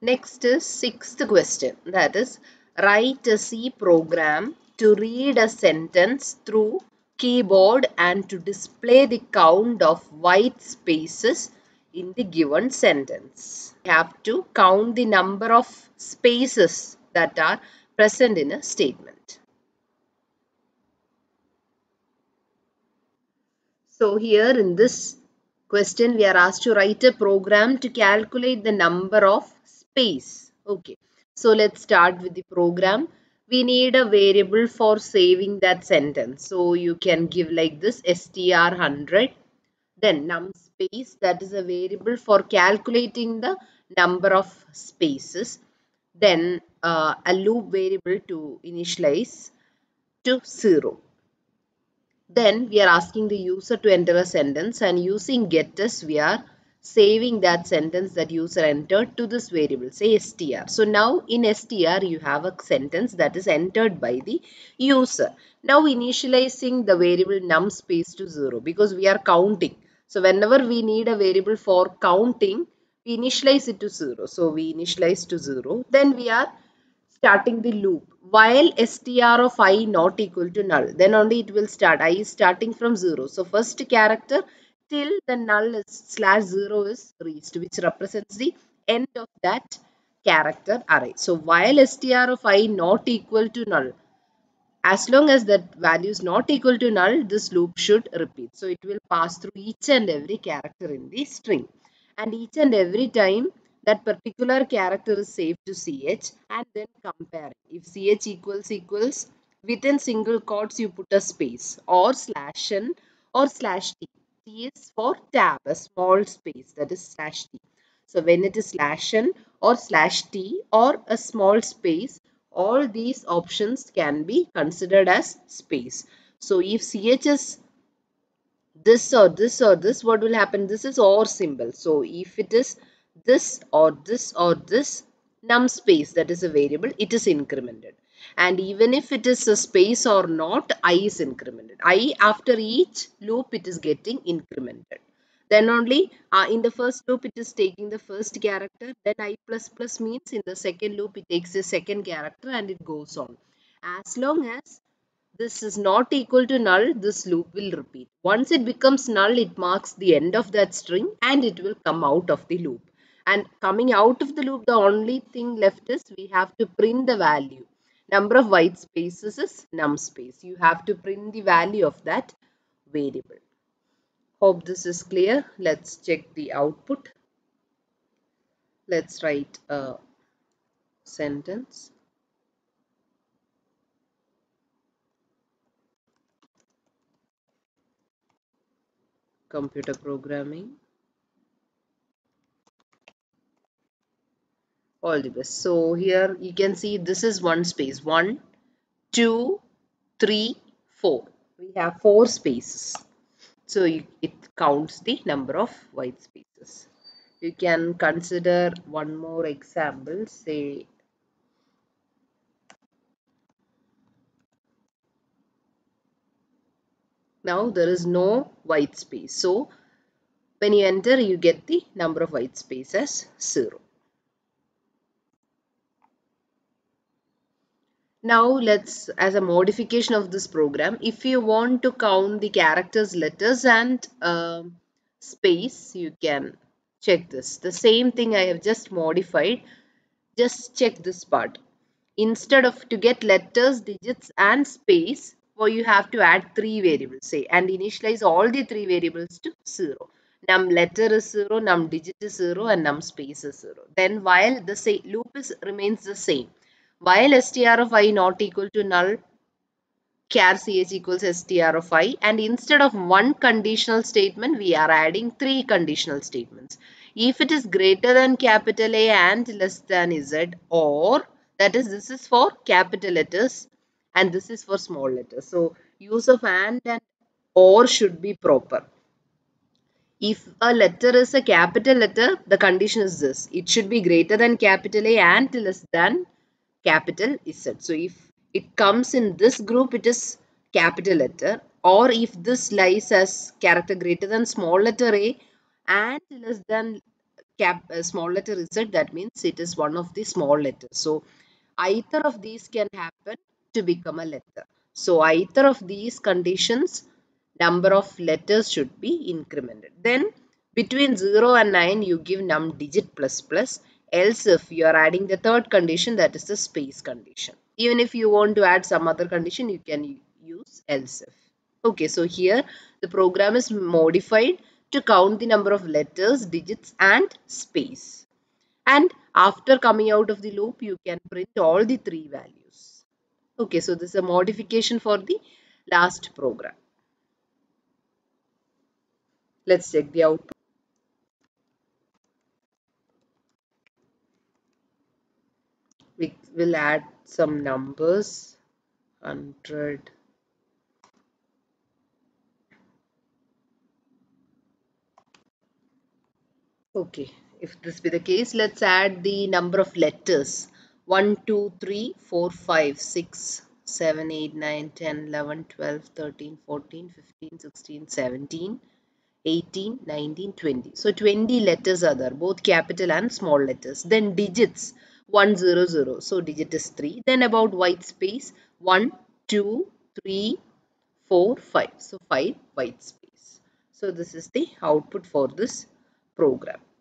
Next is sixth question, that is write a C program to read a sentence through keyboard and to display the count of white spaces in the given sentence. We have to count the number of spaces that are present in a statement. So here in this question we are asked to write a program to calculate the number of space. Okay. So let's start with the program. We need a variable for saving that sentence. So you can give like this str100. Then num space, that is a variable for calculating the number of spaces. Then a loop variable to initialize to 0. Then we are asking the user to enter a sentence, and using getters we are saving that sentence that user entered to this variable, say str. So now in str you have a sentence that is entered by the user. Now initializing the variable num space to 0 because we are counting. So whenever we need a variable for counting, we initialize it to 0. So we initialize to 0. Then we are starting the loop while str of I not equal to null, then only it will start. I is starting from 0. So first character till the null is /0 is reached, which represents the end of that character array. So while str of I not equal to null, as long as that value is not equal to null, this loop should repeat. So it will pass through each and every character in the string. And each and every time that particular character is saved to ch, and then compare. If ch equals within single quotes you put a space or /n or /t. T is for tab, a small space, that is /t. So when it is /n or /t or a small space, all these options can be considered as space. So if ch is this or this or this, what will happen? This is OR symbol. So if it is this or this or this, num space, that is a variable, it is incremented. And even if it is a space or not, I is incremented. I after each loop it is getting incremented. Then only in the first loop it is taking the first character. Then I plus plus means in the second loop it takes the second character and it goes on. As long as this is not equal to null, this loop will repeat. Once it becomes null, it marks the end of that string and it will come out of the loop. And coming out of the loop, the only thing left is we have to print the value. Number of white spaces is num space. You have to print the value of that variable. Hope this is clear. Let's check the output. Let's write a sentence. Computer programming. All the best. So here you can see this is one space. 1, 2, 3, 4. We have 4 spaces. So it counts the number of white spaces. You can consider one more example. Say now there is no white space. So when you enter, you get the number of white spaces as 0. Now let's, as a modification of this program, if you want to count the characters, letters and space, you can check this. The same thing I have just modified. Just check this part. Instead of to get letters, digits and space, well, you have to add 3 variables, say, and initialize all the 3 variables to 0. Num letter is 0, num digit is 0 and num space is 0. Then while the loop remains the same, while str of I not equal to null, char ch equals str of I, and instead of one conditional statement we are adding 3 conditional statements. If it is greater than capital A and less than z, or that is, this is for capital letters and this is for small letters. So use of and or should be proper. If a letter is a capital letter, the condition is this: it should be greater than capital A and less than capital Z. So if it comes in this group, it is capital letter, or if this lies as character greater than small letter a and less than small letter Z, that means it is one of the small letters. So either of these can happen to become a letter. So either of these conditions, number of letters should be incremented. Then between 0 and 9 you give num digit plus plus, else if you are adding the third condition, that is the space condition. Even if you want to add some other condition, you can use else if. Okay, so here the program is modified to count the number of letters, digits and space. And after coming out of the loop, you can print all the three values. Okay, so this is a modification for the last program. Let's check the output. We will add some numbers. 100. Okay, if this be the case, let's add the number of letters. 1, 2, 3, 4, 5, 6, 7, 8, 9, 10, 11, 12, 13, 14, 15, 16, 17, 18, 19, 20. So 20 letters are there, both capital and small letters. Then digits 100. So digit is 3. Then about white space 1, 2, 3, 4, 5. So 5 white space. So this is the output for this program.